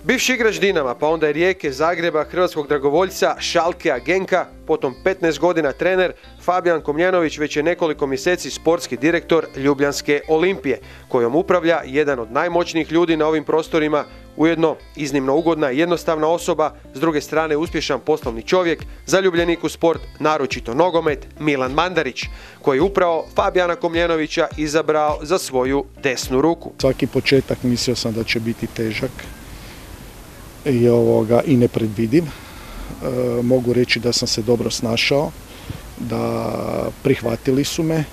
Bivši igrač Dinama, pa onda i Rijeke, Zagreba, hrvatskog dragovoljca, Schalkea, Genka, potom 15 godina trener, Fabijan Komljenović već je nekoliko mjeseci sportski direktor Ljubljanske Olimpije, kojom upravlja jedan od najmoćnijih ljudi na ovim prostorima, ujedno iznimno ugodna i jednostavna osoba, s druge strane uspješan poslovni čovjek, zaljubljenik u sport, naročito nogomet, Milan Mandarić, koji je upravo Fabijana Komljenovića izabrao za svoju desnu ruku. Svaki početak mislio sam da će biti težak i nepredvidiv. Mogu reći da sam se dobro snašao, da prihvatili su me,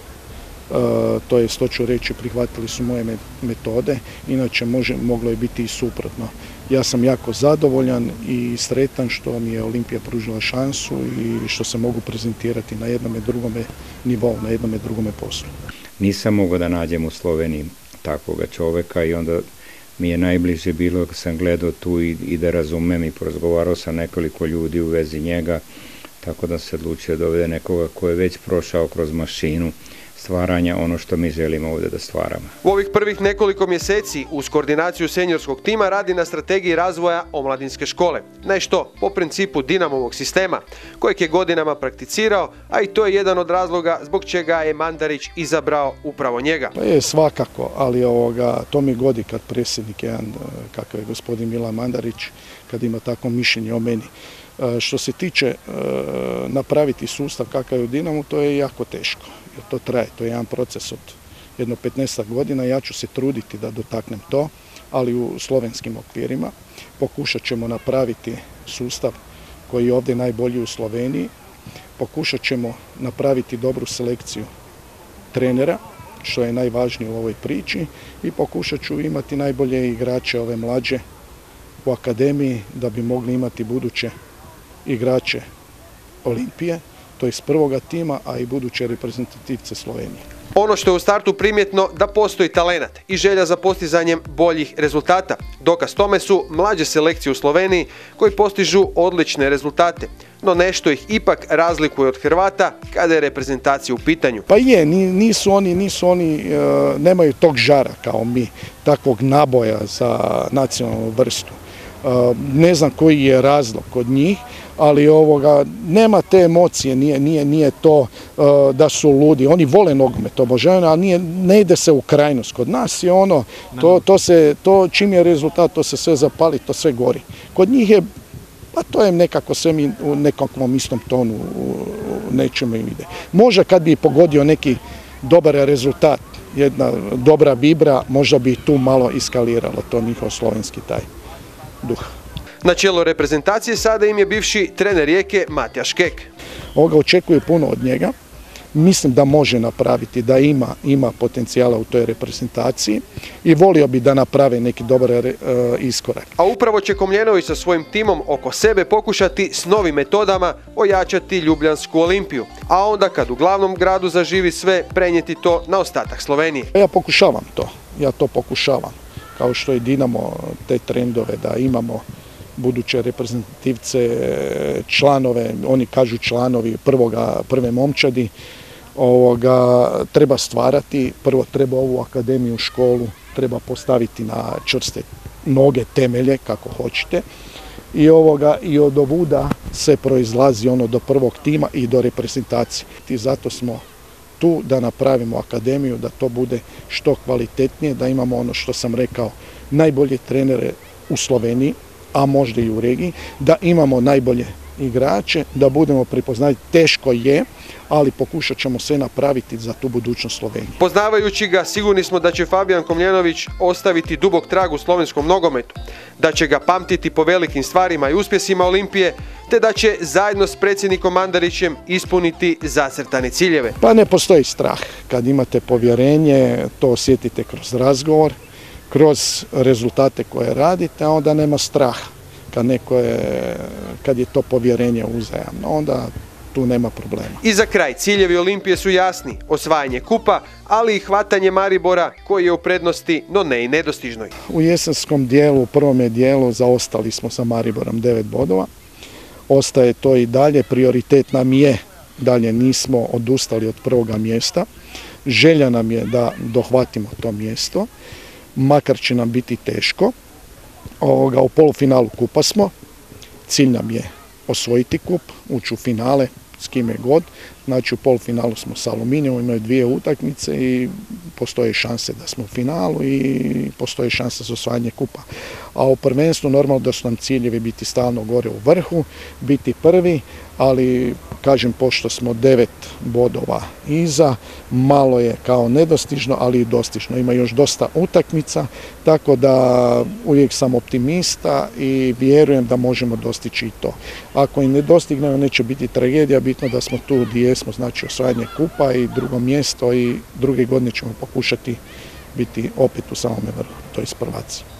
to jest hoću reći prihvatili su moje metode, inače moglo je biti i suprotno. Ja sam jako zadovoljan i sretan što mi je Olimpija pružila šansu i što se mogu prezentirati na jednome drugome nivou, na jednome drugome poslu. Nisam mogao da nađem u Sloveniji takvoga čovjeka i onda mi je najbliže bilo kad sam gledao tu i da razumem i porazgovarao sa nekoliko ljudi u vezi njega, tako da se odlučio da dovede nekoga ko je već prošao kroz mašinu stvaranja ono što mi želimo ovdje da stvaramo. U ovih prvih nekoliko mjeseci uz koordinaciju seniorskog tima radi na strategiji razvoja omladinske škole. Nešto po principu Dinamovog sistema, kojeg je godinama prakticirao, a i to je jedan od razloga zbog čega je Mandarić izabrao upravo njega. Pa je svakako, ali to mi godi kad predsjednik jedan, kakav je gospodin Milan Mandarić, kad ima takvo mišljenje o meni. Što se tiče napraviti sustav kakav je u Dinamu, to je jako teško. Jer to traje, to je jedan proces od jedno 15 godina. Ja ću se truditi da dotaknem to, ali u slovenskim okvirima. Pokušat ćemo napraviti sustav koji je ovdje najbolji u Sloveniji. Pokušat ćemo napraviti dobru selekciju trenera, što je najvažnije u ovoj priči, i pokušat ću imati najbolje igrače, ove mlađe u akademiji, da bi mogli imati buduće igrače Olimpije, to je iz prvoga tima, a i buduće reprezentativce Slovenije. Ono što je u startu primjetno da postoji talenat i želja za postizanjem boljih rezultata. Dokaz tome su mlađe selekcije u Sloveniji koji postižu odlične rezultate, no nešto ih ipak razlikuje od Hrvata kada je reprezentacija u pitanju. Pa je, nisu oni, nemaju tog žara kao mi, takvog naboja za nacionalnu vrstu. Ne znam koji je razlog kod njih, ali nema te emocije, nije to da su ludi. Oni vole nogomet, obožavaju, ali ne ide se u krajnost. Kod nas je to čim je rezultat, to se sve zapali, to sve gori. Kod njih je, pa to je nekako sve mi u nekakvom istom tonu, nečemu ide. Može kad bi pogodio neki dobar rezultat, jedna dobra vibra, možda bi tu malo iskaliralo to njihov slovenski taj duh. Na čelu reprezentacije sada im je bivši trener Rijeke Matjaž Kek. Ovoga očekuje puno od njega. Mislim da može napraviti, da ima potencijala u toj reprezentaciji i volio bi da naprave neki dobar iskorak. A upravo će Komljenović sa svojim timom oko sebe pokušati s novim metodama ojačati Ljubljansku Olimpiju, a onda kad u glavnom gradu zaživi sve, prenijeti to na ostatak Slovenije. Ja to pokušavam. Kao što je Dinamo te trendove da imamo buduće reprezentativce, članove, oni kažu članovi prve momčadi, treba stvarati, prvo treba ovu akademiju, školu, treba postaviti na čvrste noge, temelje, kako hoćete. I od ovuda se proizlazi do prvog tima i do reprezentacije. I zato smo tu da napravimo akademiju, da to bude što kvalitetnije, da imamo ono što sam rekao, najbolje trenere u Sloveniji, a možda i u regiji, da imamo najbolje igrače, da budemo prepoznati. Teško je, ali pokušat ćemo sve napraviti za tu budućnost Slovenije. Poznavajući ga, sigurni smo da će Fabijan Komljenović ostaviti dubok trag u slovenskom nogometu, da će ga pamtiti po velikim stvarima i uspjesima Olimpije, te da će zajedno s predsjednikom Mandarićem ispuniti zacrtane ciljeve. Pa ne postoji strah. Kad imate povjerenje, to osjetite kroz razgovor, kroz rezultate koje radite, a onda nema straha. Kad je to povjerenje uzajamno, onda tu nema problema. I za kraj, ciljevi Olimpije su jasni, osvajanje kupa, ali i hvatanje Maribora koji je u prednosti, no ne i nedostižnoj. U jesenskom dijelu, u prvome dijelu, zaostali smo sa Mariborom 9 bodova. Ostaje to i dalje, prioritet nam je, dalje nismo odustali od prvoga mjesta. Želja nam je da dohvatimo to mjesto, makar će nam biti teško, U polufinalu kupa smo, cilj nam je osvojiti kup, ući u finale s kime god. Znači u polufinalu smo s Aluminijom, imaju 2 utakmice i postoje šanse da smo u finalu i postoje šanse za osvajanje kupa. A u prvenstvu normalno da su nam ciljevi biti stalno gore u vrhu, biti prvi, ali kažem pošto smo 9 bodova iza, malo je kao nedostižno, ali i dostižno. Ima još dosta utakmica, tako da uvijek sam optimista i vjerujem da možemo dostići i to. Ako i ne dostignemo, neće biti tragedija, bitno da smo tu gdje jesmo, znači osvajanje kupa i drugo mjesto i druge godine ćemo pokušati biti opet u samome vrhu, to je prvaci.